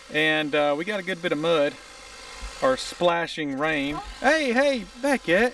and we got a good bit of mud or splashing rain. Hey, Beckett.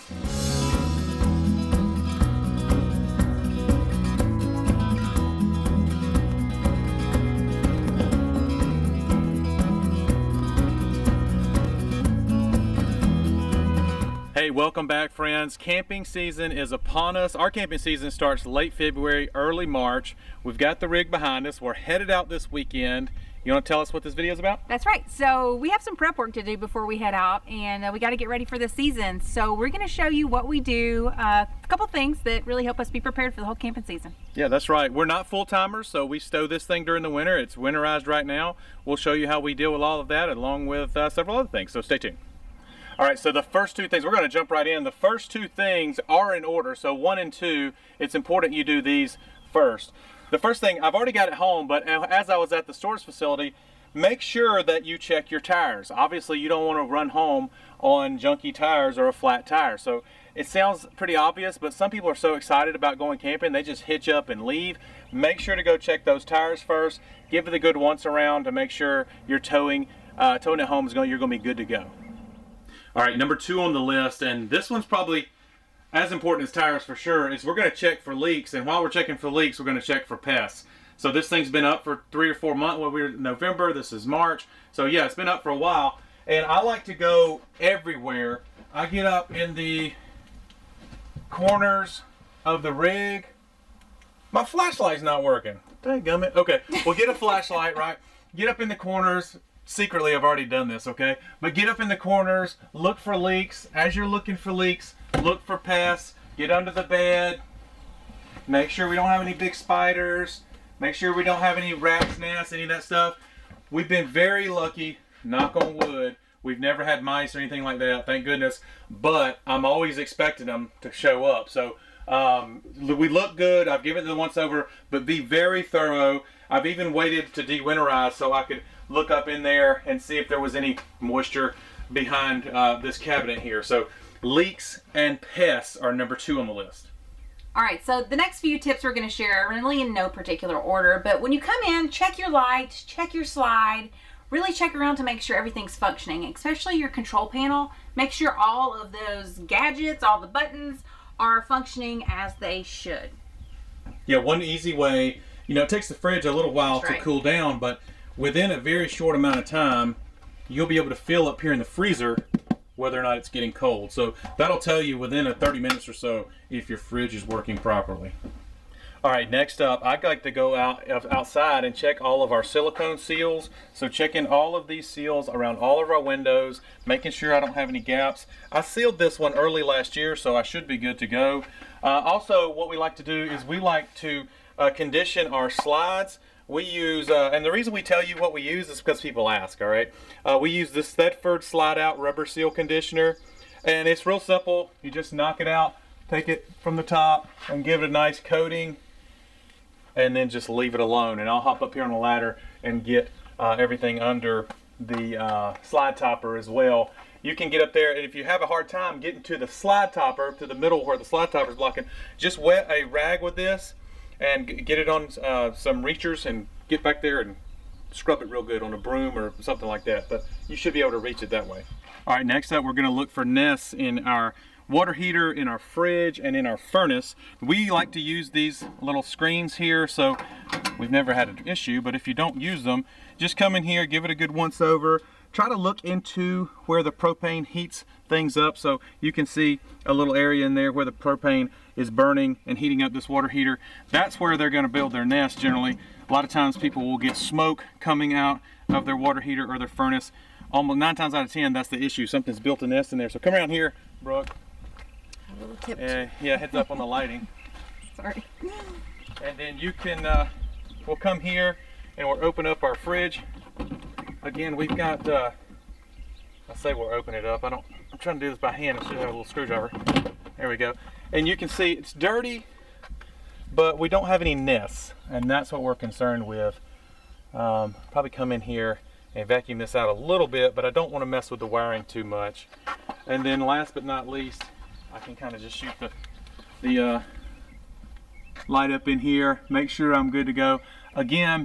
Hey, welcome back, friends. Camping season is upon us. Our camping season starts late February, early March. We've got the rig behind us. We're headed out this weekend. You want to tell us what this video is about? That's right. So we have some prep work to do before we head out, and we got to get ready for the season. So we're going to show you what we do, a couple things that really help us be prepared for the whole camping season. Yeah, that's right. We're not full-timers, so we stow this thing during the winter. It's winterized right now. We'll show you how we deal with all of that, along with several other things, so stay tuned. All right, so the first two things, we're going to jump right in. The first two things are in order, so 1 and 2, it's important you do these first. The first thing, I've already got it home, but as I was at the storage facility, make sure that you check your tires. Obviously, you don't want to run home on junky tires or a flat tire. So it sounds pretty obvious, but some people are so excited about going camping, they just hitch up and leave. Make sure to go check those tires first. Give it a good once around to make sure you're towing it home you're going to be good to go. All right, number 2 on the list, and this one's probably as important as tires for sure, is we're going to check for leaks. And while we're checking for leaks, we're going to check for pests. So this thing's been up for 3 or 4 months. Well, we're in November, this is March. So yeah, it's been up for a while. And I like to go everywhere. I get up in the corners of the rig. My flashlight's not working. Dadgummit. Okay, well, get a flashlight, right? Get up in the corners. Secretly, I've already done this, okay? But get up in the corners, look for leaks. As you're looking for leaks, look for pests. Get under the bed. Make sure we don't have any big spiders. Make sure we don't have any rats' nests, any of that stuff. We've been very lucky, knock on wood. We've never had mice or anything like that, thank goodness. But I'm always expecting them to show up. So we look good. I've given it the once over, but be very thorough. I've even waited to de-winterize so I could look up in there and see if there was any moisture behind this cabinet here. So leaks and pests are number 2 on the list. All right, so the next few tips we're going to share are really in no particular order, but when you come in, check your lights, check your slide, really check around to make sure everything's functioning, especially your control panel. Make sure all of those gadgets, all the buttons are functioning as they should. Yeah, one easy way, it takes the fridge a little while to cool down, but within a very short amount of time, you'll be able to feel up here in the freezer whether or not it's getting cold. So that'll tell you within a 30 minutes or so if your fridge is working properly. All right, next up, I like to go outside and check all of our silicone seals. So checking all of these seals around all of our windows, making sure I don't have any gaps. I sealed this one early last year, so I should be good to go. Also, what we like to do is we like to condition our slides. We use, and the reason we tell you what we use is because people ask, all right? We use this Thetford Slide Out Rubber Seal Conditioner, and it's real simple. You just knock it out, take it from the top, and give it a nice coating, and then just leave it alone. And I'll hop up here on the ladder and get everything under the slide topper as well. You can get up there, and if you have a hard time getting to the slide topper, to the middle where the slide topper is blocking, just wet a rag with this, and get it on some reachers and get back there and scrub it real good on a broom or something like that. But you should be able to reach it that way. All right, next up we're going to look for nests in our water heater, in our fridge, and in our furnace. We like to use these little screens here, so we've never had an issue, but if you don't use them, just come in here, give it a good once over. Try to look into where the propane heats things up, so you can see a little area in there where the propane is burning and heating up this water heater. That's where they're going to build their nest generally. A lot of times people will get smoke coming out of their water heater or their furnace. Almost 9 times out of 10, that's the issue. Something's built a nest in there. So come around here, Brooke. A little tip. Yeah, heads up on the lighting. Sorry. And then you can, we'll come here and we'll open up our fridge. Again, we've got, I say we'll open it up. I'm trying to do this by hand. I should have a little screwdriver. There we go. And you can see it's dirty, but we don't have any nests, and that's what we're concerned with. Probably come in here and vacuum this out a little bit, but I don't want to mess with the wiring too much. And then last but not least, I can kind of just shoot the light up in here, make sure I'm good to go. Again,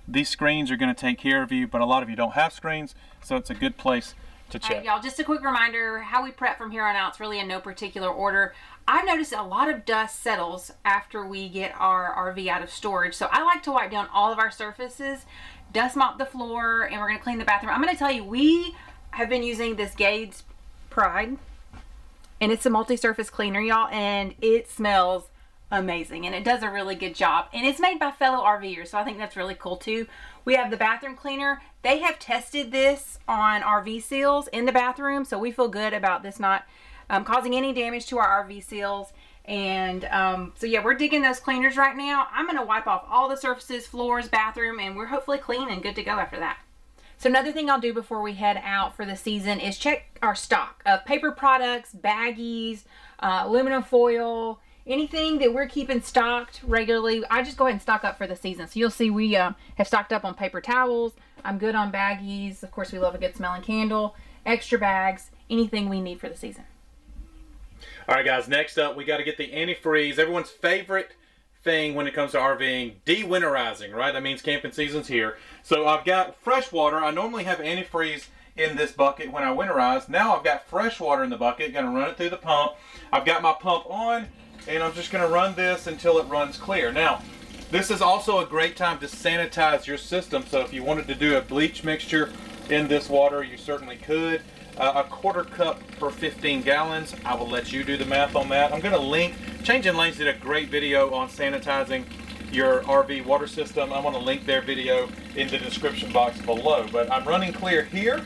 these screens are going to take care of you, but a lot of you don't have screens, so it's a good place to check. All right, y'all, just a quick reminder, how we prep from here on out, it's really in no particular order. I've noticed a lot of dust settles after we get our RV out of storage, so I like to wipe down all of our surfaces, dust mop the floor, and we're going to clean the bathroom. I'm going to tell you, we have been using this Gade's Pride, and it's a multi-surface cleaner, y'all, and it smells amazing, and it does a really good job, and it's made by fellow RVers, so I think that's really cool too. We have the bathroom cleaner. They have tested this on RV seals in the bathroom, so we feel good about this not causing any damage to our RV seals. And so yeah, we're digging those cleaners right now. I'm going to wipe off all the surfaces, floors, bathroom, and we're hopefully clean and good to go after that. So another thing I'll do before we head out for the season is check our stock of paper products, baggies, aluminum foil, anything that we're keeping stocked regularly. I just go ahead and stock up for the season. So you'll see we have stocked up on paper towels. I'm good on baggies. Of course, we love a good smelling candle, extra bags, anything we need for the season. All right, guys, next up, we got to get the antifreeze. Everyone's favorite thing when it comes to RVing, de-winterizing, right? That means camping season's here. So I've got fresh water. I normally have antifreeze in this bucket when I winterize. Now I've got fresh water in the bucket. Going to run it through the pump. I've got my pump on, and I'm just going to run this until it runs clear. Now, this is also a great time to sanitize your system. So if you wanted to do a bleach mixture in this water, you certainly could. A quarter cup per 15 gallons. I will let you do the math on that. I'm going to link, Changing Lanes did a great video on sanitizing your RV water system. I'm going to link their video in the description box below. But I'm running clear here.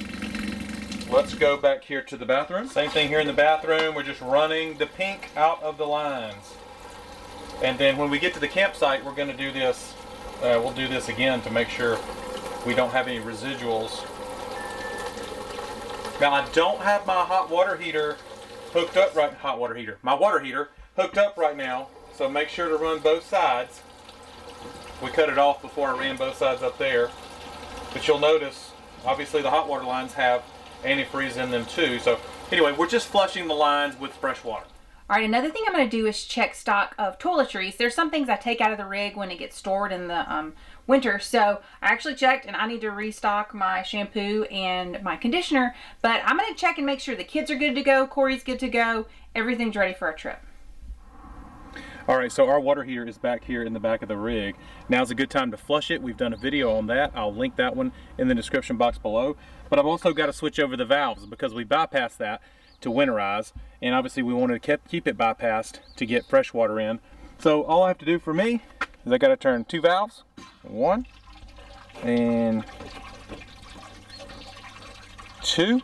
Let's go back here to the bathroom. Same thing here in the bathroom. We're just running the pink out of the lines. And then when we get to the campsite, we're going to do this. We'll do this again to make sure we don't have any residuals. Now I don't have my hot water heater hooked up right. My water heater hooked up right now. So make sure to run both sides. We cut it off before I ran both sides up there. But you'll notice, obviously the hot water lines have antifreeze in them too. So anyway, we're just flushing the lines with fresh water. All right, another thing I'm going to do is check stock of toiletries. There's some things I take out of the rig when it gets stored in the winter. So I actually checked, and I need to restock my shampoo and my conditioner. But I'm going to check and make sure the kids are good to go, Corey's good to go, everything's ready for our trip. All right, so our water heater is back here in the back of the rig. Now's a good time to flush it. We've done a video on that. I'll link that one in the description box below. But I've also got to switch over the valves because we bypassed that to winterize, and obviously we wanted to keep it bypassed to get fresh water in. So all I have to do for me is I got to turn two valves, one and two,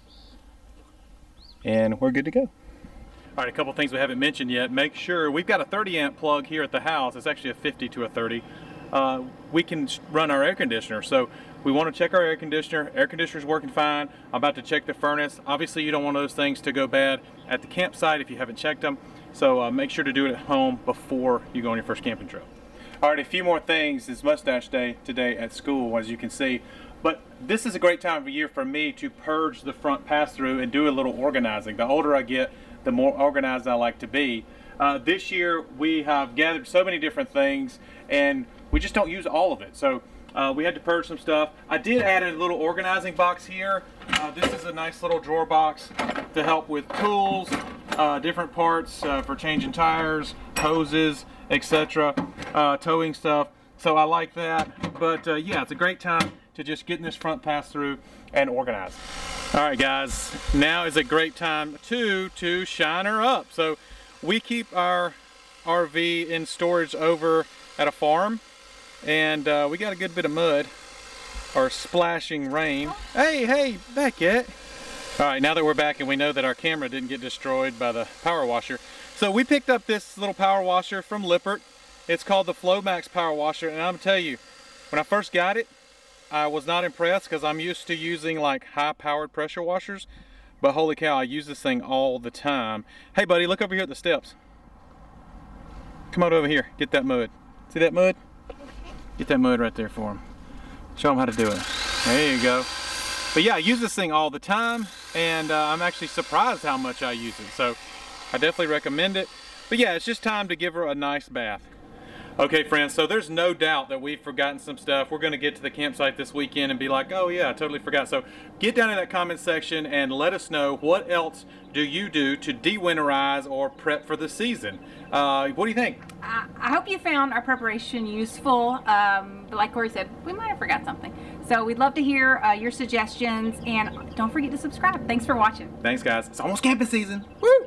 and we're good to go. All right, a couple things we haven't mentioned yet. Make sure we've got a 30 amp plug here at the house. It's actually a 50 to a 30. We can run our air conditioner. So we want to check our air conditioner. Air conditioner's working fine. I'm about to check the furnace. Obviously you don't want those things to go bad at the campsite if you haven't checked them. So make sure to do it at home before you go on your first camping trip. All right, a few more things. It's mustache day today at school, as you can see. But this is a great time of year for me to purge the front pass-through and do a little organizing. The older I get, the more organized I like to be. This year we have gathered so many different things, and we just don't use all of it. So we had to purge some stuff. I did add a little organizing box here. This is a nice little drawer box to help with tools, different parts for changing tires, hoses, etc., towing stuff. So I like that. But yeah, it's a great time to just get in this front pass through and organize. All right, guys, now is a great time to shine her up. So we keep our RV in storage over at a farm, and we got a good bit of mud or splashing rain. Hey, Beckett. All right, now that we're back and we know that our camera didn't get destroyed by the power washer, so we picked up this little power washer from Lippert. It's called the Flomax power washer, and I'm gonna tell you, when I first got it, I was not impressed because I'm used to using like high-powered pressure washers, but holy cow, I use this thing all the time. Hey buddy, look over here at the steps. Come on over here, get that mud. See that mud? Get that mud right there for him. Show him how to do it. There you go. But yeah, I use this thing all the time, and I'm actually surprised how much I use it. So I definitely recommend it. But yeah, it's just time to give her a nice bath. Okay, friends, so there's no doubt that we've forgotten some stuff. We're going to get to the campsite this weekend and be like, oh yeah, I totally forgot. So get down in that comment section and let us know, what else do you do to de-winterize or prep for the season? What do you think? I hope you found our preparation useful. But like Corey said, we might have forgot something. So we'd love to hear your suggestions, and don't forget to subscribe. Thanks for watching. Thanks, guys. It's almost camping season. Woo!